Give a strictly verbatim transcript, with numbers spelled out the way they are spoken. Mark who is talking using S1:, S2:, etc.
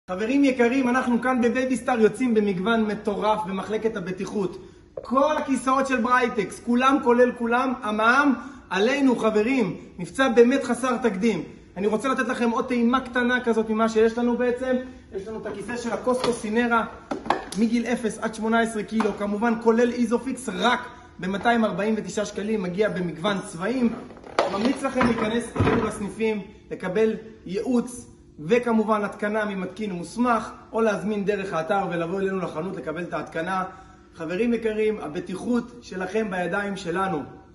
S1: חברים יקרים, אנחנו כאן בבייביסטאר יוצאים במגוון מטורף במחלקת הבטיחות. כל הכיסאות של ברייטקס, כולם כולל כולם, המע"מ עלינו חברים. מבצע באמת חסר תקדים. אני רוצה לתת לכם עוד טעימה קטנה כזאת ממה שיש לנו בעצם. יש לנו את הכיסא של הקוסטו סינרה מגיל אפס עד שמונה עשרה קילו, כמובן כולל איזופיקס רק ב-מאתיים ארבעים ותשעה שקלים, מגיע במגוון צבעים. ממליץ לכם להיכנס אלינו לסניפים, לקבל ייעוץ וכמובן התקנה ממתקין מוסמך, או להזמין דרך האתר ולבוא אלינו לחנות לקבל את ההתקנה. חברים יקרים, הבטיחות שלכם בידיים שלנו.